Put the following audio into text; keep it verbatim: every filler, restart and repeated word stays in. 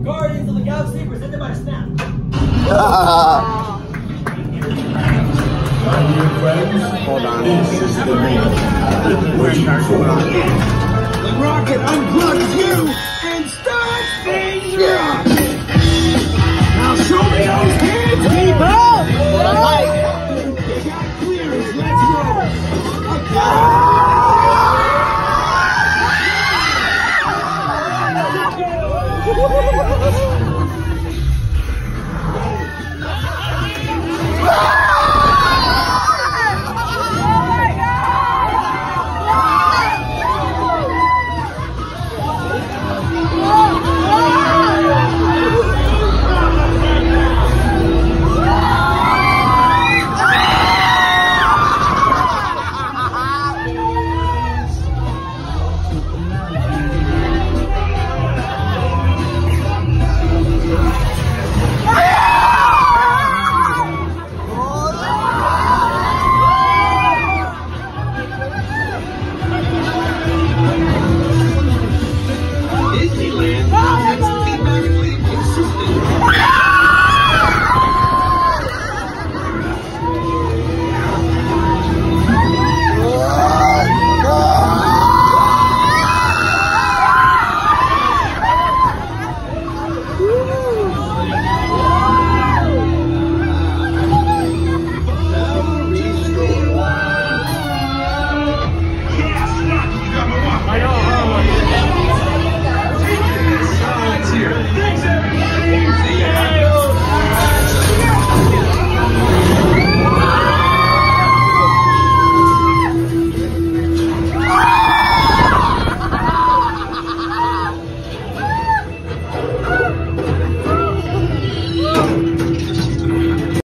Guardians of the Galaxy presented by Snap. Hold on. This is the man. The rocket unplugs you and starts things up. Now show me those hands, people! You got clearance, let's go!